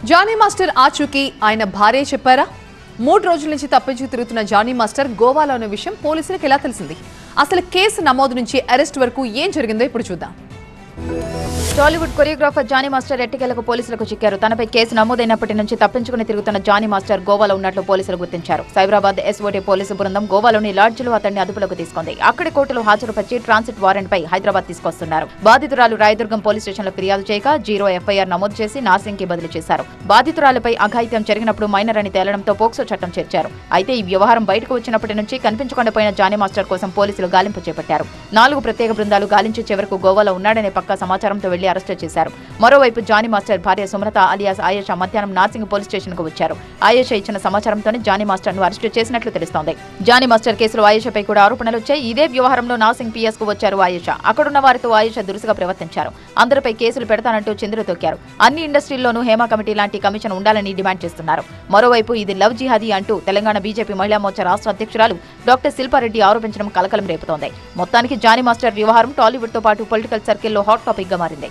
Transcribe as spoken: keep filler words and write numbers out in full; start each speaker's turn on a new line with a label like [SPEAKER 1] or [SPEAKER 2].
[SPEAKER 1] Johnny master ఆచూకీ ఆయన భార్య చెప్పారా? మూడు రోజుల నుంచి తప్పించి తిరుగుతున్న జానీ మాస్టర్ గోవాలో ఉన్న విషయం పోలీసులకు ఎలా తెలిసింది? అసలు కేసు నమోదు నుంచి అరెస్ట్ వరకు ఏం జరిగిందో ఇప్పుడు చూద్దాం.
[SPEAKER 2] టాలీవుడ్ కొరియోగ్రాఫర్ జానీ మాస్టర్ ఎట్టకేలకు పోలీసులకు చిక్కారు. తనపై కేసు నమోదైనప్పటి నుంచి తప్పించుకుని తిరుగుతున్న జానీ మాస్టర్ గోవాలో ఉన్నట్లు పోలీసులు గుర్తించారు. సైబరాబాద్ ఎస్ఓటీ పోలీసు బృందం గోవాలోని లాడ్జిలో అతన్ని అదుపులోకి తీసుకుంది. అక్కడి కోర్టులో హాజరుపరిచి ట్రాన్సిట్ వారెంట్ పై హైదరాబాద్ తీసుకొస్తున్నారు. బాధితురాలు రాయదుర్గం పోలీస్ స్టేషన్లో ఫిర్యాదు చేయగా జీరో ఎఫ్ఐఆర్ నమోదు చేసి నార్సింగ్ కి బదిలీ చేశారు. బాధితురాలపై అఘాయిత్యం జరిగినప్పుడు మైనర్ అని తేలడంతో పోక్సో చట్టం చేర్చారు. అయితే ఈ వ్యవహారం బయటకు వచ్చినప్పటి నుంచి కనిపించకుండా పోయిన జానీ మాస్టర్ కోసం పోలీసులు గాలింపు చేపట్టారు. నాలుగు ప్రత్యేక బృందాలు గాలించి చివరకు గోవాలో ఉన్నాడనే పక్కా సమాచారంతో వెళ్లి అరెస్టు చేశారు. మరోవైపు జానీ మాస్టర్ భార్య సుమలత అలియాస్ ఆయేషా మధ్యాహ్నం నార్సింగ్ పోలీస్ స్టేషన్ కు వచ్చారు. ఆయేషా ఇచ్చిన సమాచారంతోనే జానీ మాస్టర్ ను అరెస్టు చేసినట్లు తెలుస్తోంది. జానీ మాస్టర్ కేసులో ఆయేషాపై కూడా ఆరోపణలు వచ్చాయి. ఇదే వ్యవహారంలో నార్సింగ్ పిఎస్ కు వచ్చారు ఆయేషా. అక్కడున్న వారితో ఆయేషా దురుసుగా ప్రవర్తించారు. అందరిపై కేసులు పెడతానంటూ చిందులు తొక్కారు. అన్ని ఇండస్ట్రీల్లోనూ హేమా కమిటీ లాంటి కమిషన్ ఉండాలని డిమాండ్ చేస్తున్నారు. మరోవైపు ఇది లవ్ జిహాదీ అంటూ తెలంగాణ బీజేపీ మహిళా మోర్చా రాష్ట్ర అధ్యక్షురాలు డాక్టర్ శిల్పారెడ్డి ఆరోపించడం కలకలం రేపుతోంది. మొత్తానికి జానీ మాస్టర్ వ్యవహారం టాలీవుడ్ తో పాటు పొలిటికల్ సర్కిల్లో హాట్ టాపిక్ గా మారింది.